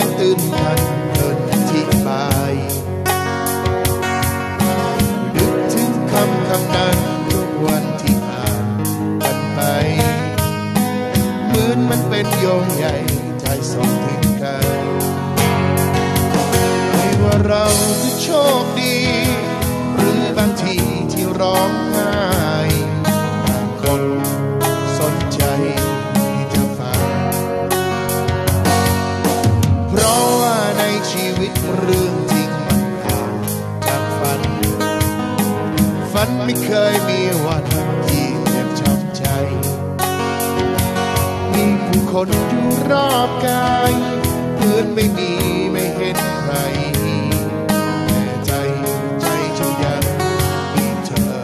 ตื่นทันเกินอธิบายนึกถึงคำนั้นทุกวันที่ผ่านกันไปเหมือนมันเป็นโยงใหญ่ใจส่งถึงกันไม่ว่าเราจะโชคดีหรือบางทีที่ร้องไห้บางคนสนใจที่จะฟังเพราะว่าในชีวิตเรื่องจริงมันต่างจากฝันไม่เคยมีวันที่เจ็บช้ำใจมีผู้คนอยู่รอบกายเหมือนไม่มีไม่เห็นใครแต่ใจฉันยังมีเธอ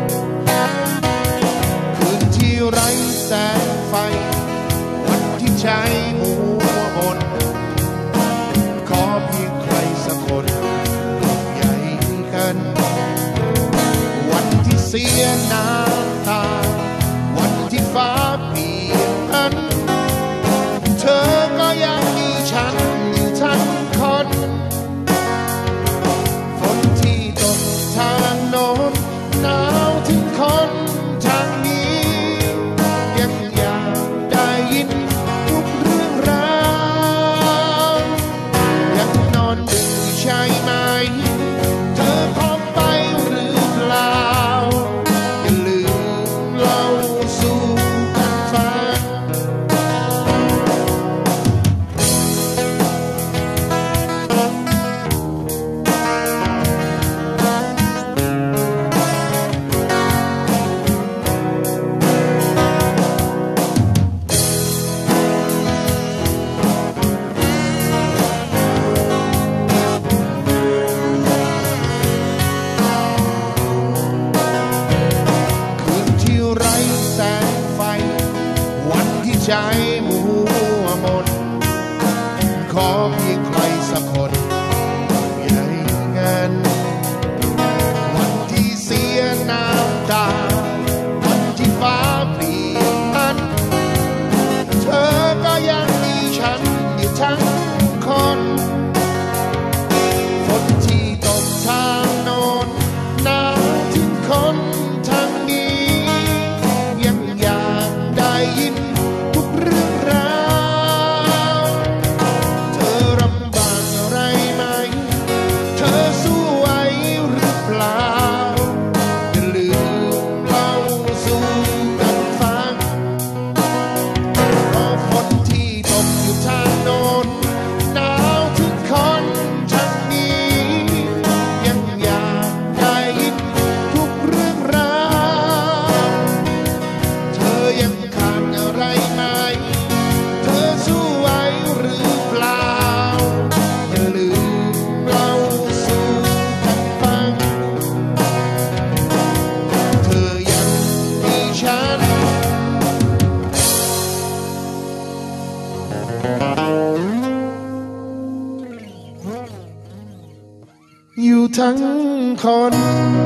คืนที่ไร้แสงไฟวันที่ใจมัวมนขอเพียงใครสักคนกลบใหญ่กันวันที่เสียน้ำตาวันที่ฟ้าเปลี่ยนพันเธอก็ยังมีฉันอยู่ทั้งคนฝนที่ตกทางโน้นหนาวถึงคนทางนี้ยังอยากได้ยินทุกเรื่องราวยังนอนดึกใช่ไหมเธอพร้อมไปหรือเปล่าอย่าลืมเล่าสู่กันฟังคืนที่ไร้แสงไฟวันที่ใจมัวมนขอเพียงใครสักคนใหญ่เงินวันที่เสียน้ำตาวันที่ฟ้าเปลี่ยนพันเธอก็ยังมีฉันอยู่ทั้งคนฝนที่ตกทางโน้นหนาวถึงคนทางนี้ยังอยากได้ยินทุกเรื่องราวเธอลำบากอะไรไหมเธอสู้ไหวหรือเปล่าอย่าลืมเล่าสู่กันฟังเพราะฝนที่ตกอยู่ทางโน้นหนาวถึงคนทางนี้ยังอยากได้ยินทุกเรื่องราวเธอยังขาดอะไรไหมเธอสู้ไหวหรือเปล่าอย่าลืมเล่าสู่กันฟังเธอยังมีฉันอยู่ทั้งคน